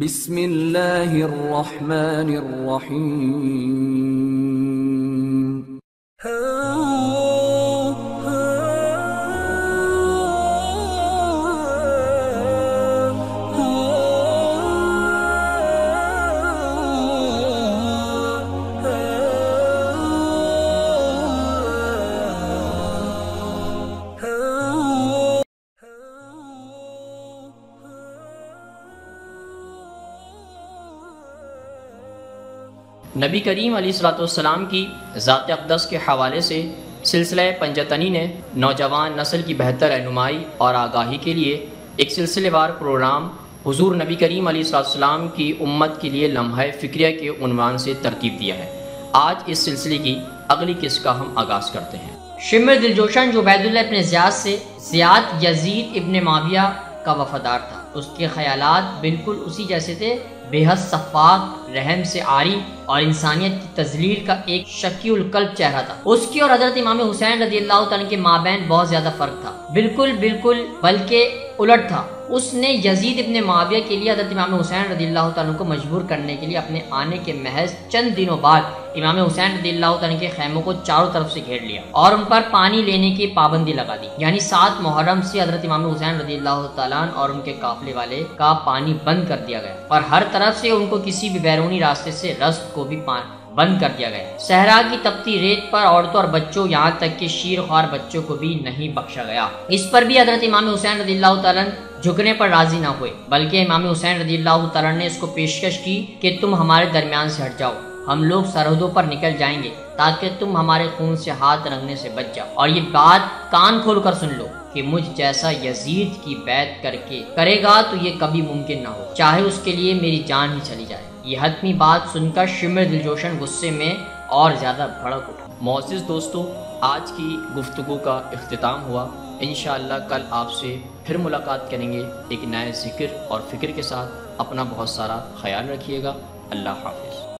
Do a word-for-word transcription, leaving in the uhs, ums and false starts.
بسم اللہ الرحمن الرحیم۔ نبی کریم علیہ الصلوۃ والسلام کی ذات اقدس کے حوالے سے سلسلہ پنجتنی نے نوجوان نسل کی بہتر رہنمائی اور آگاہی کے لیے ایک سلسلے وار پروگرام حضور نبی کریم علیہ الصلوۃ والسلام کی امت کے لیے لمحہ فکریہ کے عنوان سے ترتیب دیا ہے۔ آج اس سلسلے کی اگلی قسط کا ہم آغاز کرتے ہیں۔ شمر دلجوشن جو عبید اللہ ابن زیاد سے زیاد یزید ابن معاویہ کا وفادار تھا، اس کے خیالات بالکل اسی جیسے تھے، بے حد صفاق، رحم سے عاری اور انسانیت کی تذلیل کا ایک شکی القلب چہرہ تھا۔ اس کی اور حضرت امام حسین رضی اللہ تعالیٰ کے مابین بہت زیادہ فرق تھا، بالکل بالکل بلکہ الٹ تھا۔ اس نے یزید ابن معاویہ کے لیے حضرت امام حسین رضی اللہ تعالیٰ کو مجبور کرنے کے لیے اپنے آنے کے محض چند دنوں بعد امام حسین رضی اللہ تعالیٰ کے خیموں کو چاروں طرف سے گھیر لیا اور ان پر پانی لینے کی پابندی لگا دی، یعنی سات محرم سے حضرت امام حسین رضی اللہ تعالیٰ اور ان کے قافلے والے کا پانی بند کر دیا گیا اور ہر طرف سے ان کو کسی بھی بیرونی راستے سے رزق کو بھی بند کر دیا گیا۔ صحرا کی تپتی ریت پر عورتوں اور بچوں، یہاں تک کہ شیر خوار بچوں کو بھی نہیں بخشا گیا۔ اس پر بھی حضرت امام حسین رضی اللہ تعالیٰ جھکنے پر راضی نہ ہوئے، بلکہ امام حسین رضی اللہ تعالیٰ نے اس کو پیشکش کی کہ تم ہمارے درمیان سے ہٹ جاؤ، ہم لوگ سرحدوں پر نکل جائیں گے تاکہ تم ہمارے خون سے ہاتھ رنگنے سے بچ جاؤ، اور یہ بات کان کھول کر سن لو کہ مجھ جیسا یزید کی بیعت کر کے کرے گا تو یہ کبھی ممکن نہ ہو، چاہے اس کے لیے میری جان ہی چلی جائے۔ یہ حتمی بات سن کر شمر دلجوشن غصے میں اور زیادہ بھڑک اٹھا۔ معزز دوستو، آج کی گفتگو کا اختتام ہوا۔ انشاءاللہ کل آپ سے پھر ملاقات کریں گے ایک نئے ذکر اور فکر کے ساتھ۔ اپنا بہت سارا خیال رکھیے گا۔ اللہ حافظ۔